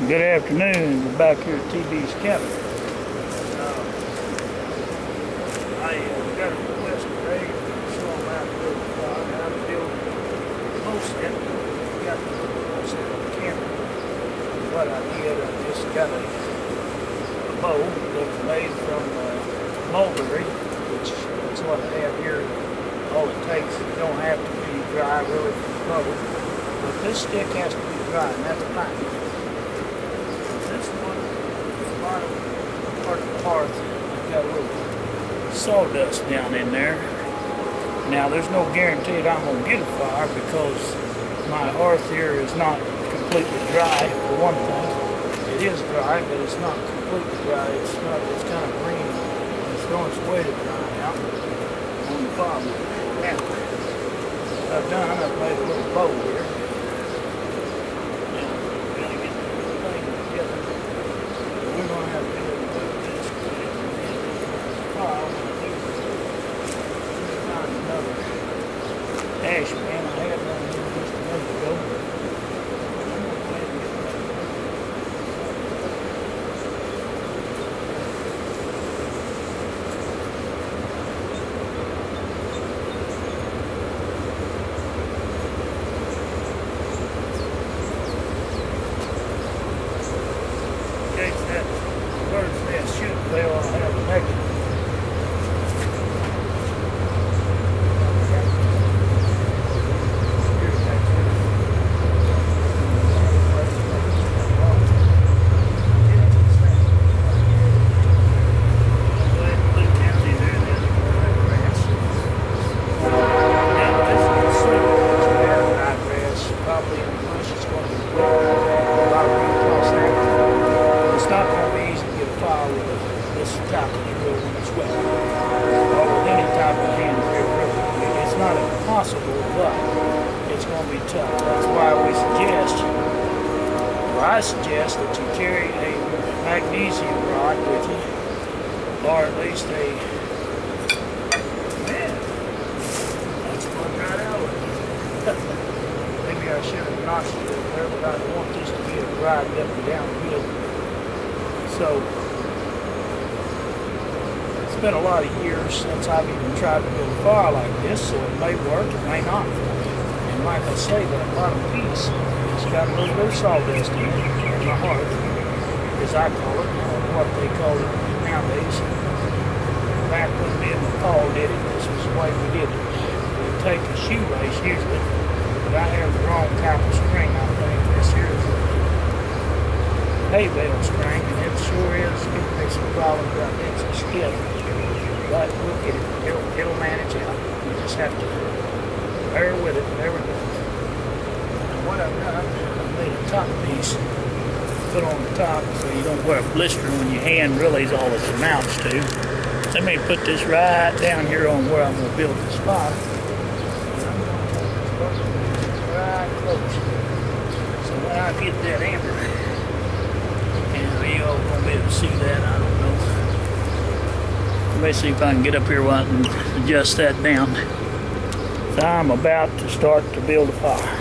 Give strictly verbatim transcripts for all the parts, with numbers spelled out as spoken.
Good afternoon. We're back here at T B's cabin. Uh, I uh, got a request today to show them how to build a fire, how to build most of it. We got to put most of it on camera. What I did, I just got a, a bow that was made from uh, mulberry, which is what I have here. All it takes, you don't have to be dry really for the bow, but this stick has to be dry, and that's fine. This one, the bottom part of the hearth, I've got a little sawdust down in there. Now, there's no guarantee that I'm going to get a fire because my hearth here is not completely dry, for one thing. It is dry, but it's not completely dry. It's not, it's kind of green. It's on its way to drying out on the bottom. Now, what I've done, I've made a little bow here. Ash man, I had one here just a minute ago. In case that bird's nest should fail, I'll have a negative. Possible, but it's going to be tough. That's why we suggest, or I suggest, that you carry a magnesium rod with you, or at least a, man, that's going right out of it. Maybe I should have notched it over there, but I don't want this to be a ride up and down good. So, it's been a lot of years since I've even tried to build a fire like this, so it may work, it may not. And like I say, that bottom piece, it's got a little bit of sawdust in it, in my hearth, as I call it, or what they call it nowadays. Back when me and Paul did it, this was the way we did it. We'd take a shoelace usually, but I have the wrong type of string, I think. This here is a hay bale string, and it sure is giving me some problems right now. It's a skid. But we'll get it. It'll, it'll manage out. We just have to bear with it, whatever it does. And what I've done, I've made a top piece, put on the top so you don't wear a blister when your hand really is all it amounts to. Let me put this right down here on where I'm going to build this fire. And I'm going to put this right close. So when I get that amber, and you all going to be able to see that, I don't know. Let me see if I can get up here and adjust that down. So I'm about to start to build a fire,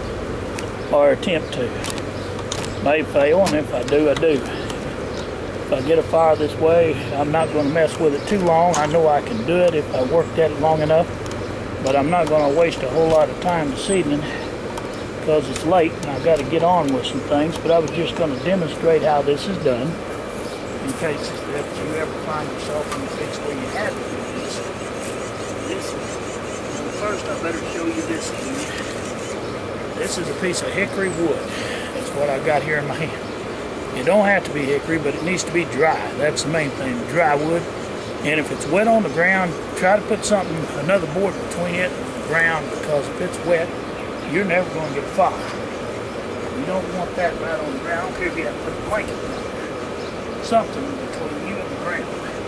or attempt to. May fail, and if I do, I do. If I get a fire this way, I'm not going to mess with it too long. I know I can do it if I work at it long enough, but I'm not going to waste a whole lot of time this evening because it's late and I've got to get on with some things. But I was just going to demonstrate how this is done, in case that you ever find yourself in a fix where you have to do this. This is, well, first I better show you this thing. This is a piece of hickory wood. That's what I got here in my hand. It don't have to be hickory, but it needs to be dry. That's the main thing, dry wood. And if it's wet on the ground, try to put something, another board between it and the ground, because if it's wet, you're never going to get a fire. You don't want that right on the ground. I don't care if you have to put a blanket on it. Something between you and the ground.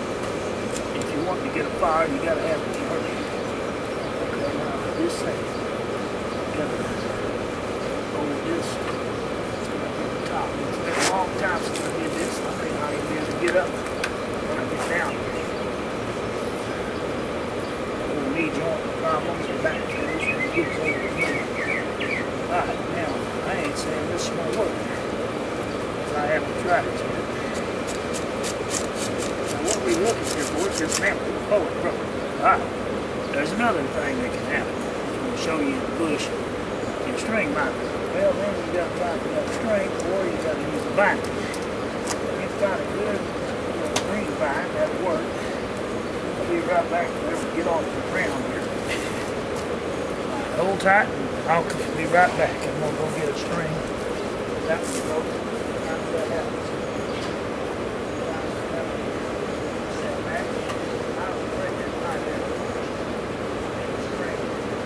If you want to get a fire, you got to have it early. Okay, now this thing, you got to hold this on the top. It's been a long time since I did this. I may not even be able to get up when I get down here. Little knee joint problems and back tools when it gets over here. Alright, now I ain't saying this is gonna work. have to try it. Now what we looking here for is just now pull it from it. Alright. There's another thing that can happen. I'm going to show you in the bush. Your string might be. Well, then you got to tie it up string, or you got to use a bind. If you've got a good you know, green bind, that'll work. I'll be right back whenever we get off the ground here. Right, hold tight, and I'll be right back. I'm going to go get a string. That one goes. How does that happen? Set back. I'll break it right there. String.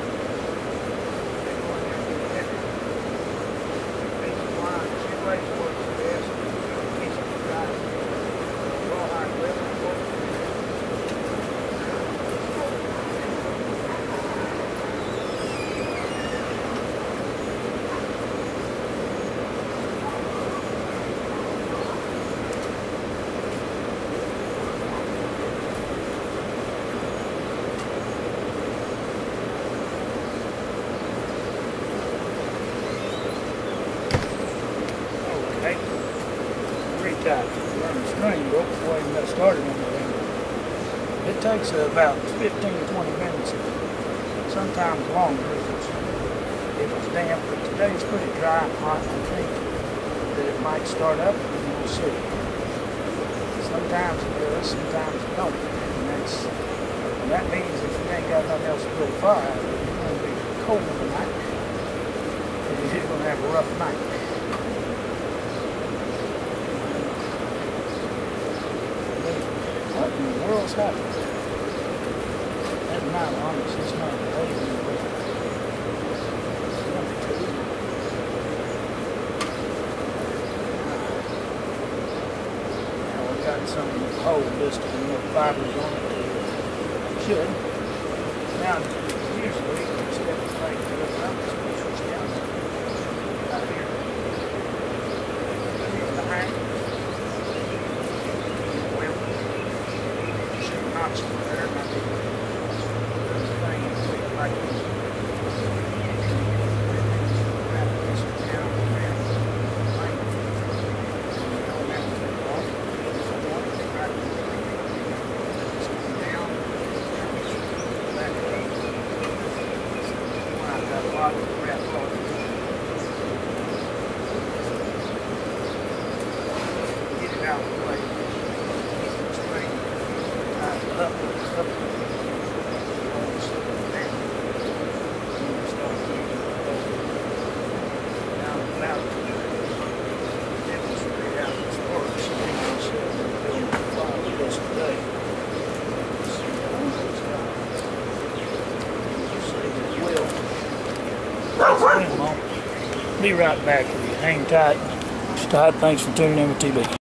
Tight. Run the string rope before I even got started on the end. It takes uh, about fifteen to twenty minutes, sometimes longer if it's, if it's damp, but today it's pretty dry and hot. I think that it might start up and we'll see. Sometimes it does, sometimes it don't. And, that's, and that means if you ain't got nothing else to build a fire, it's going to be cold tonight. And you're going to have a rough night. What in the world's happening? That's not honest. It's not behaving the way. Now we've got some whole list of more fibers on it. It should. Now, usually, instead of like this, I'm just going to switch down right here. Here's the hang. Knots in there, and I think this thing is like this. Wrap this down around the line. And you don't have to take it off. If you want to right just come down, back up. I've got a lot of wrap on it. Get it out of the way. Up, up, up. Now I'm about to demonstrate how this works. I think I said I'm building a file with this today. Be right back with you. Hang tight. Todd, thanks for tuning in with T B.